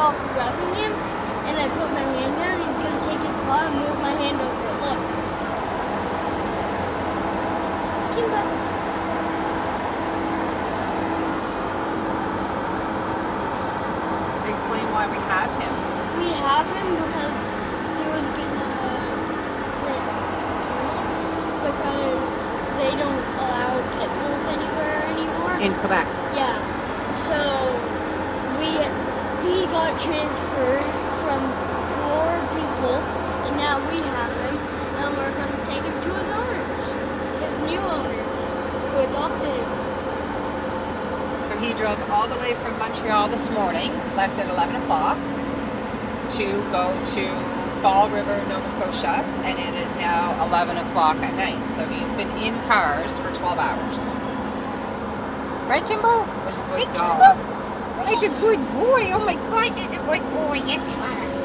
stop rubbing him, and I put my hand down, he's gonna take his paw and move my hand over it. Look. Kimba. Explain why we have him. We have him because he was gonna like kill him because they don't allow pit bulls anywhere anymore. In Quebec. Yeah. So he got transferred from 4 people, and now we have him, and we're gonna take him to his owners, his new owners, who adopted him. So he drove all the way from Montreal this morning, left at 11 o'clock, to go to Fall River, Nova Scotia, and it is now 11 o'clock at night. So he's been in cars for 12 hours. Right, Kimbo? He's a good dog. He's a good boy. Oh my gosh, he's a good boy. Yes, he was.